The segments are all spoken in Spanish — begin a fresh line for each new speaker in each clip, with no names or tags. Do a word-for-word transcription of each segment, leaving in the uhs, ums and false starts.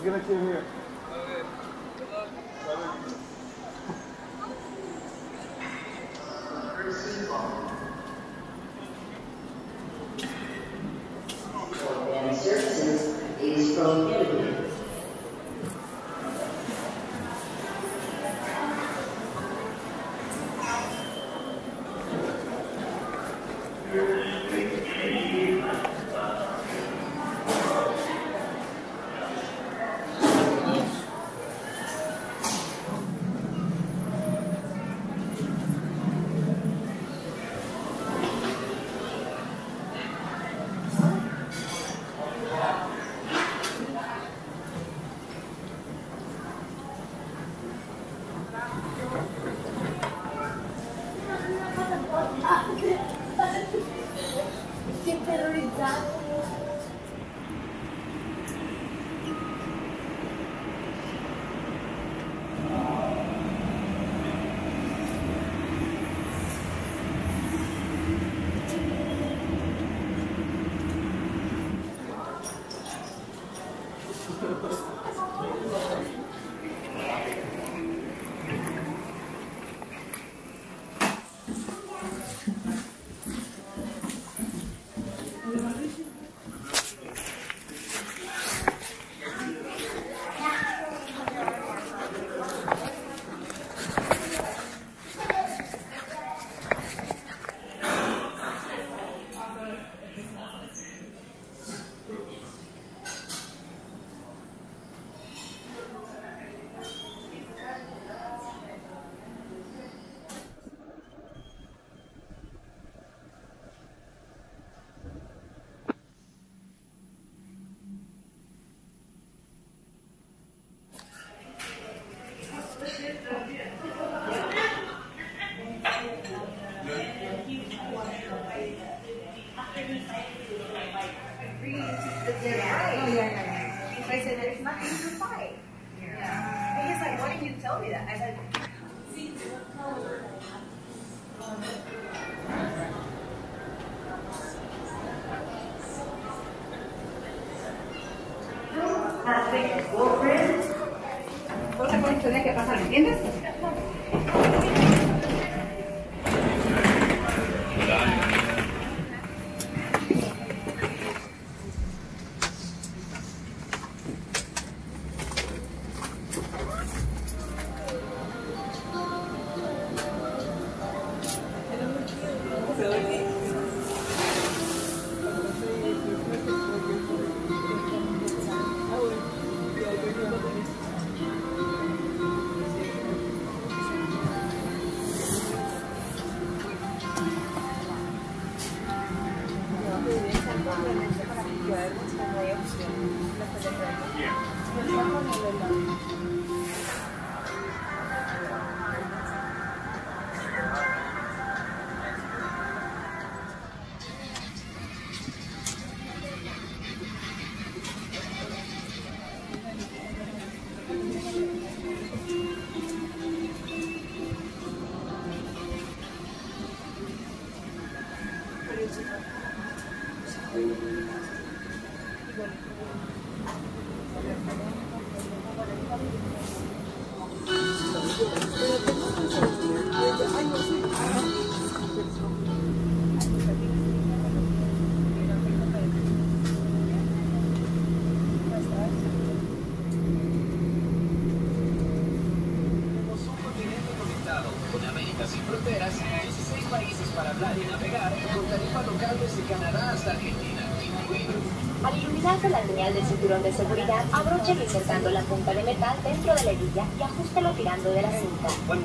quién es quién es?
Organic Services is prohibited.
Che terrorizzato!
I said, there's nothing to fight. Yeah. And he's like, why didn't you tell me that? I said, see, cosa con esto de que pasa, ¿me entiendes?
Sin fronteras, dieciséis países para hablar y navegar, con tarifa local desde Canadá hasta Argentina, incluido.
Al iluminarse la señal del cinturón de seguridad, abróchelo insertando la punta de metal dentro de la hebilla y ajústelo tirando de la cinta.
Bueno.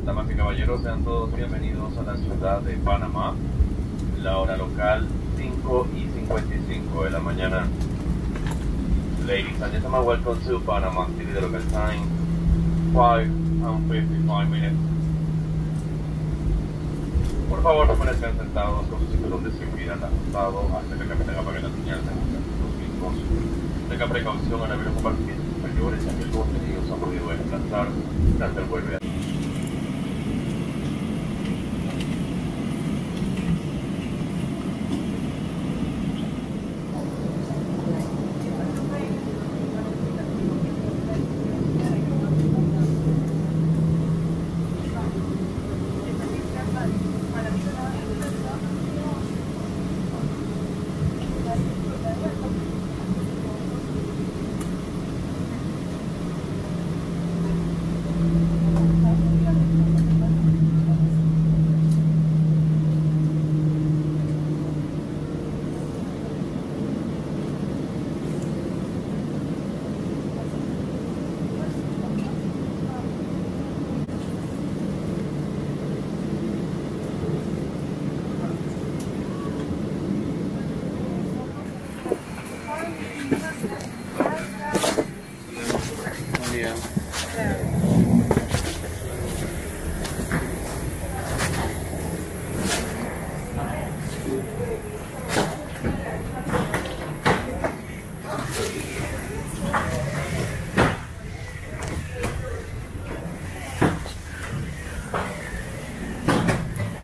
Damas y caballeros, sean todos bienvenidos a la ciudad de Panamá. La hora local, cinco y cincuenta y cinco de la mañana. Ladies and gentlemen, welcome to Panama City. The local time, five and fifty-five minutes. Por favor, permanezcan sentados con su cinturón de seguridad ajustado hasta que el capitán apague la señal de los mismos. Tenga precaución al abrir los compartimientos superiores, ya que el contenido se ha podido desplazar durante el vuelo.